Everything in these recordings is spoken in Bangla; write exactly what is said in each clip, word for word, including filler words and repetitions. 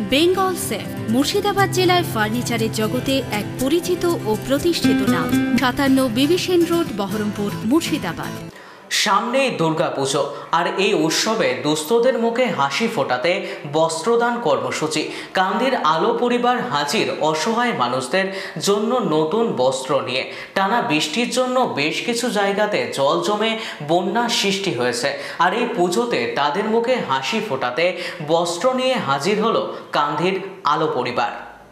বেঙ্গল সেফ মুর্শিদাবাদ জেলায় ফার্নিচারের জগতে এক পরিচিত ও প্রতিষ্ঠিত নাম। সাতান্ন বিবি সেন রোড, বহরমপুর, মুর্শিদাবাদ। সামনেই দুর্গাপুজো, আর এই উৎসবে দুস্থদের মুখে হাসি ফোটাতে বস্ত্রদান কর্মসূচি। কান্দির আলো পরিবার হাজির অসহায় মানুষদের জন্য নতুন বস্ত্র নিয়ে। টানা বৃষ্টির জন্য বেশ কিছু জায়গাতে জল জমে বন্যার সৃষ্টি হয়েছে, আর এই পুজোতে তাদের মুখে হাসি ফোটাতে বস্ত্র নিয়ে হাজির হলো কান্দির আলো পরিবার।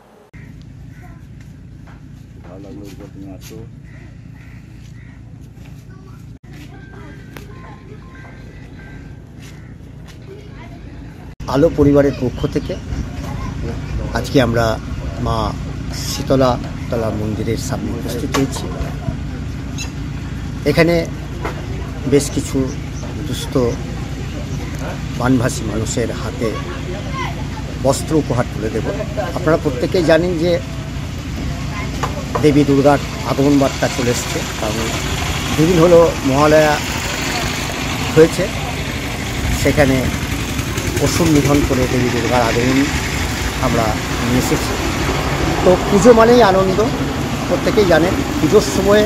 আলো পরিবারের পক্ষ থেকে আজকে আমরা মা শীতলা তলা মন্দিরের সামনে উপস্থিত হয়েছি। এখানে বেশ কিছু দুস্থ বানভাসী মানুষের হাতে বস্ত্র উপহার তুলে দেব। আপনারা প্রত্যেকেই জানেন যে দেবী দুর্গার আগমন বার্তা চলে এসছে, কারণ দুদিন হলো মহালয়া হয়েছে, সেখানে অসুর নিধন করে দেবী দুর্গার আগমন আমরা নিয়ে এসেছি। তো পুজো মানেই আনন্দ, প্রত্যেকেই জানেন পুজোর সময়ে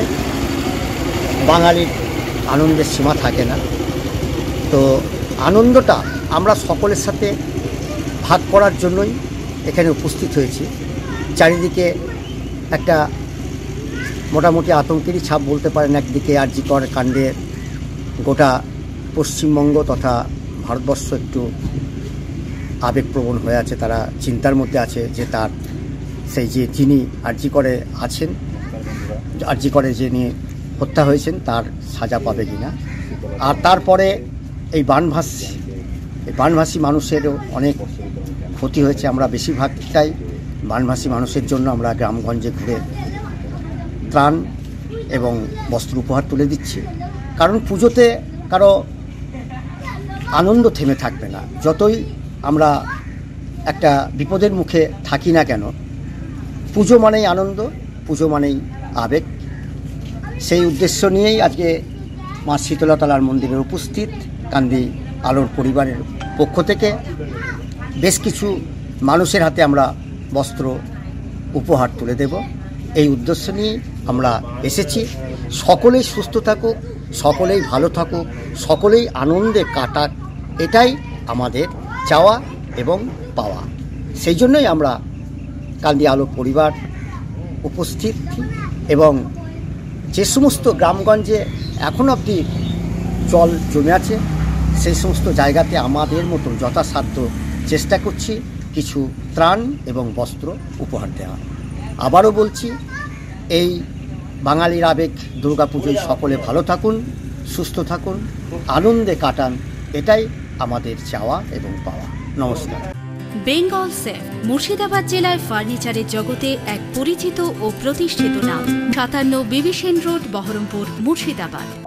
বাঙালির আনন্দের সীমা থাকে না। তো আনন্দটা আমরা সকলের সাথে ভাগ করার জন্যই এখানে উপস্থিত হয়েছি। চারিদিকে একটা মোটামুটি আতঙ্কেরই ছাপ বলতে পারেন। একদিকে আর জি কর কাণ্ডে গোটা পশ্চিমবঙ্গ তথা ভারতবর্ষ একটু আবেগপ্রবণ হয়ে আছে, তারা চিন্তার মধ্যে আছে যে তার সেই যে যিনি আর জি করে আছেন, আর জি করে যিনি হত্যা হয়েছেন তার সাজা পাবে কিনা। আর তারপরে এই বানভাসী এই বানভাসী মানুষেরও অনেক ক্ষতি হয়েছে। আমরা বেশিরভাগটাই বানভাসী মানুষের জন্য আমরা গ্রামগঞ্জে ঘুরে ত্রাণ এবং বস্ত্র উপহার তুলে দিচ্ছি, কারণ পুজোতে কারো আনন্দ থেমে থাকবে না। যতই আমরা একটা বিপদের মুখে থাকি না কেন, পুজো মানেই আনন্দ, পুজো মানেই আবেগ। সেই উদ্দেশ্য নিয়েই আজকে মা শীতলা তলার মন্দিরে উপস্থিত কান্দি আলোর পরিবারের পক্ষ থেকে বেশ কিছু মানুষের হাতে আমরা বস্ত্র উপহার তুলে দেব। এই উদ্দেশ্য নিয়ে আমরা এসেছি। সকলেই সুস্থ থাকুক, সকলেই ভালো থাকুক, সকলেই আনন্দে কাটাক, এটাই আমাদের চাওয়া এবং পাওয়া। সেই জন্যই আমরা কান্দি আলো পরিবার উপস্থিত। এবং যে সমস্ত গ্রামগঞ্জে এখন অবধি জল জমে আছে, সেই সমস্ত জায়গাতে আমাদের মতন যথাসাধ্য চেষ্টা করছি কিছু ত্রাণ এবং বস্ত্র উপহার দেওয়া। আবারও বলছি, এই বাঙালির আবেগ দুর্গাপুজোয় সকলে ভালো থাকুন, সুস্থ থাকুন, আনন্দে কাটান, এটাই আমাদের চাওয়া এবং পাওয়া। নমস্কার। বেঙ্গল সেফ মুর্শিদাবাদ জেলায় ফার্নিচারের জগতে এক পরিচিত ও প্রতিষ্ঠিত নাম। সাতান্ন বিবি সেন রোড, বহরমপুর, মুর্শিদাবাদ।